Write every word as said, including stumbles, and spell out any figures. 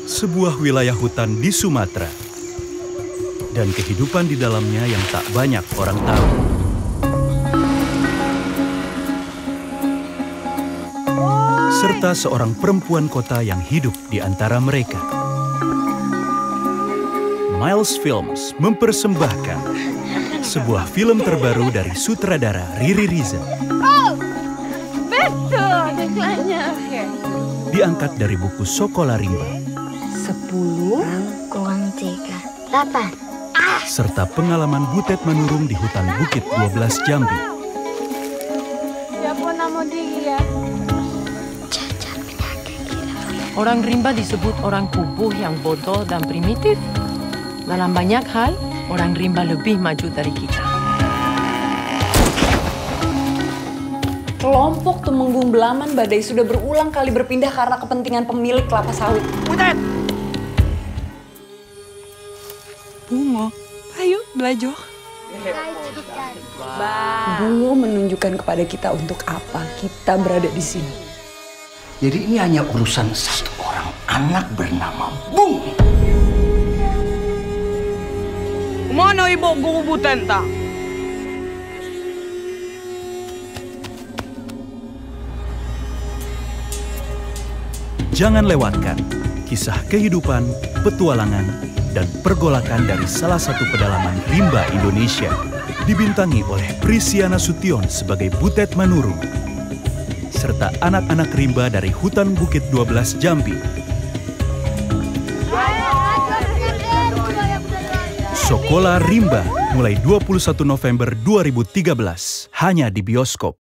sebuah wilayah hutan di Sumatera, dan kehidupan di dalamnya yang tak banyak orang tahu. Serta seorang perempuan kota yang hidup di antara mereka. Miles Films mempersembahkan sebuah film terbaru dari sutradara Riri Riza. Oh, betul iklannya. Diangkat dari buku Sekolah Rimba. Sepuluh kurang tiga, delapan. Ah! Serta pengalaman Butet menurung di hutan Bukit dua belas Jambi. Siapa nama dia? Cacat penyakit gila. Orang rimba disebut orang kubuh yang bodoh dan primitif. Dalam banyak hal, orang rimba lebih maju dari kita. Kelompok Tumenggung Belaman Badai sudah berulang kali berpindah karena kepentingan pemilik kelapa sawit. Butet! Bungo, ayo belajar. Bungo menunjukkan kepada kita untuk apa kita berada di sini. Jadi ini hanya urusan satu orang anak bernama Bung. Mana ibu guru Butet tak? Jangan lewatkan kisah kehidupan, petualangan, dan pergolakan dari salah satu pedalaman rimba Indonesia. Dibintangi oleh Prisiana Sution sebagai Butet Manurung, serta anak-anak rimba dari hutan Bukit dua belas Jambi. Sekolah Rimba mulai dua puluh satu November dua ribu tiga belas, hanya di bioskop.